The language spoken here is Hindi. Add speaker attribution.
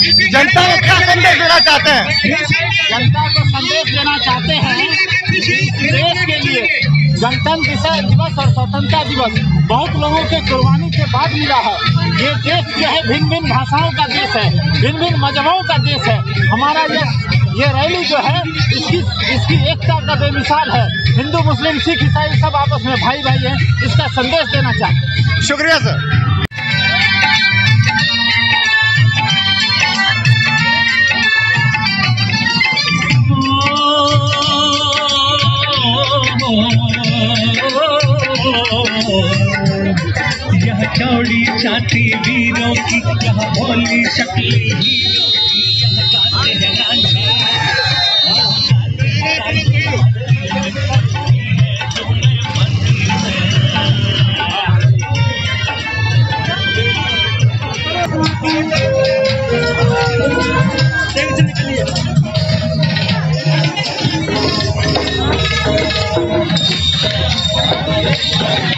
Speaker 1: जनता को क्या संदेश देना चाहते हैं?
Speaker 2: जनता को संदेश देना चाहते हैं कि देश के लिए गणतंत्र दिवस और स्वतंत्रता दिवस बहुत लोगों के कुर्बानी के बाद मिला है। ये देश जो है भिन्न भिन्न भाषाओं का देश है, भिन्न भिन्न मजहबों का देश है। हमारा ये रैली जो है इसकी एकता का बेमिसाल है। हिंदू मुस्लिम सिख ईसाई सब आपस में भाई भाई हैं, इसका संदेश देना चाहते हैं।
Speaker 1: शुक्रिया सर।
Speaker 3: यह चौड़ी छाती वीरों की, यह भोली शक्ली हीरों की, यह गाते हैं रांझे। निकलिए